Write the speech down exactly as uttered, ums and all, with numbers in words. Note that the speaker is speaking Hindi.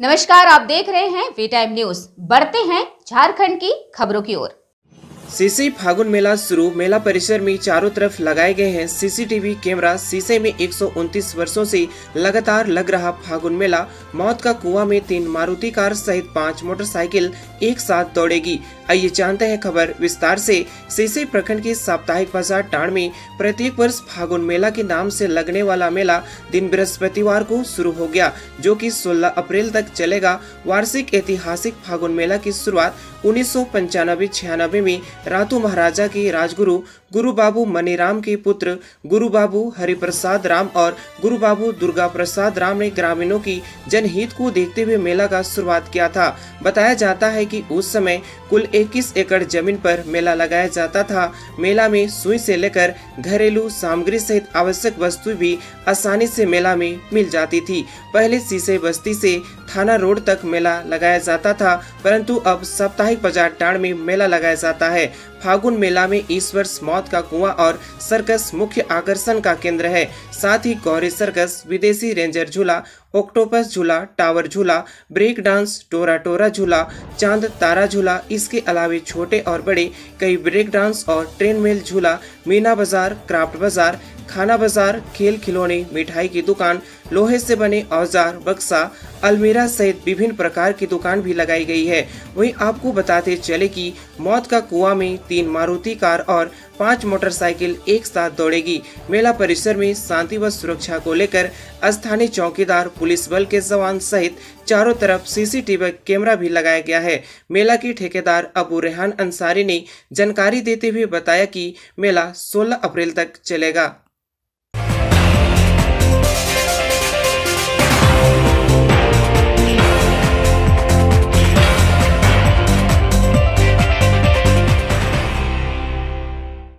नमस्कार, आप देख रहे हैं वी टाइम न्यूज। बढ़ते हैं झारखंड की खबरों की ओर। सीसी फागुन मेला शुरू। मेला परिसर में चारों तरफ लगाए गए हैं सीसीटीवी कैमरा। सीसे में एक सौ उनतीस वर्षों से लगातार लग रहा फागुन मेला। मौत का कुआं में तीन मारुति कार सहित पांच मोटरसाइकिल एक साथ दौड़ेगी। आइए जानते हैं खबर विस्तार से। सीसे प्रखंड के साप्ताहिक बाजार टांड में प्रत्येक वर्ष फागुन मेला के नाम से लगने वाला मेला दिन बृहस्पतिवार को शुरू हो गया, जो कि सोलह अप्रैल तक चलेगा। वार्षिक ऐतिहासिक फागुन मेला की शुरुआत उन्नीस सौ पंचानबे छियानबे में रातू महाराजा के राजगुरु गुरु बाबू मनीराम के पुत्र गुरु बाबू हरिप्रसाद राम और गुरु बाबू दुर्गा प्रसाद राम ने ग्रामीणों की जनहित को देखते हुए मेला का शुरुआत किया था। बताया जाता है कि उस समय कुल इक्कीस एकड़ जमीन पर मेला लगाया जाता था। मेला में सुई से लेकर घरेलू सामग्री सहित आवश्यक वस्तु भी आसानी से मेला में मिल जाती थी। पहले सीसे बस्ती से थाना रोड तक मेला लगाया जाता था, परंतु अब साप्ताहिक बाजार टांड में मेला लगाया जाता है। फागुन मेला में इस वर्ष मौत का कुआं और सर्कस मुख्य आकर्षण का केंद्र है। साथ ही गौरी सर्कस, विदेशी रेंजर झूला, ऑक्टोपस झूला, टावर झूला, ब्रेक डांस, टोरा टोरा झूला, चांद तारा झूला, इसके अलावे छोटे और बड़े कई ब्रेक डांस और ट्रेन मेल झूला, मीना बाजार, क्राफ्ट बाजार, खाना बाजार, खेल खिलौने, मिठाई की दुकान, लोहे से बने औजार, बक्सा, अलमीरा सहित विभिन्न प्रकार की दुकान भी लगाई गई है। वहीं आपको बताते चले कि मौत का कुआं में तीन मारुति कार और पांच मोटरसाइकिल एक साथ दौड़ेगी। मेला परिसर में शांति व सुरक्षा को लेकर स्थानीय चौकीदार, पुलिस बल के जवान सहित चारों तरफ सीसीटीवी कैमरा भी लगाया गया है। मेला के ठेकेदार अबू रेहान अंसारी ने जानकारी देते हुए बताया कि मेला सोलह अप्रैल तक चलेगा।